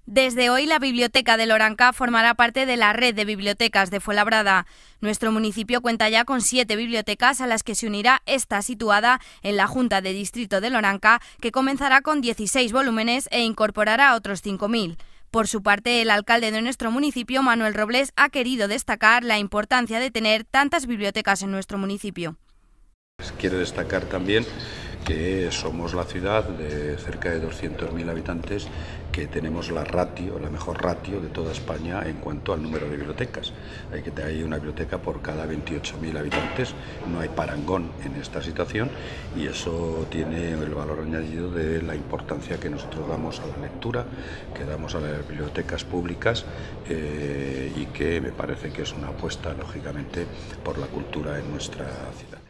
Desde hoy, la Biblioteca de Loranca formará parte de la red de bibliotecas de Fuenlabrada. Nuestro municipio cuenta ya con 7 bibliotecas a las que se unirá esta situada en la Junta de Distrito de Loranca, que comenzará con 16 volúmenes e incorporará otros 5.000. Por su parte, el alcalde de nuestro municipio, Manuel Robles, ha querido destacar la importancia de tener tantas bibliotecas en nuestro municipio. Quiero destacar también que somos la ciudad de cerca de 200.000 habitantes que tenemos la mejor ratio de toda España en cuanto al número de bibliotecas. Hay una biblioteca por cada 28.000 habitantes, no hay parangón en esta situación y eso tiene el valor añadido de la importancia que nosotros damos a la lectura, que damos a las bibliotecas públicas y que me parece que es una apuesta, lógicamente, por la cultura en nuestra ciudad.